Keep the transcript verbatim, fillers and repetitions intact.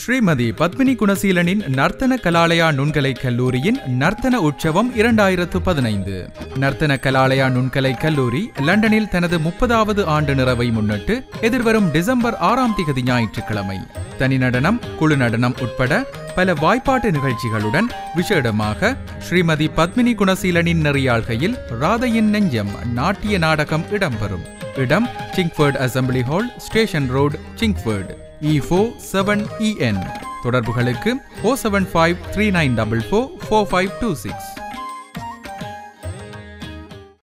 ஸ்ரீமதி பத்மினி குணசீலனின் நர்த்தன கலாலயா நுண்கலை கல்லூரியின் நர்த்தன உற்சவம் இரண்டாயிரத்து பதினைந்து. நர்த்தன கலாலயா நுண்கலை கல்லூரி லண்டனில் தனது முப்பதாவது ஆண்டு நிறைவை முன்னிட்டு எதிர்வரும் டிசம்பர் ஆறாம் திகதி ஞாயிற்றுக்கிழமை தனி நடனம், குழு நடனம் உட்பட பல வாய்ப்பாட்டு நிகழ்ச்சிகளுடன் விசேடமாக ஸ்ரீமதி பத்மினி குணசீலனின் நெறியாள்கையில் ராதையின் நெஞ்சம் நாட்டிய நாடகம் இடம்பெறும். இடம் Chingford assembly hall, station road, Chingford. E four seven E N. தொடர்புகளுக்கு oh seven five three nine four four four five two six.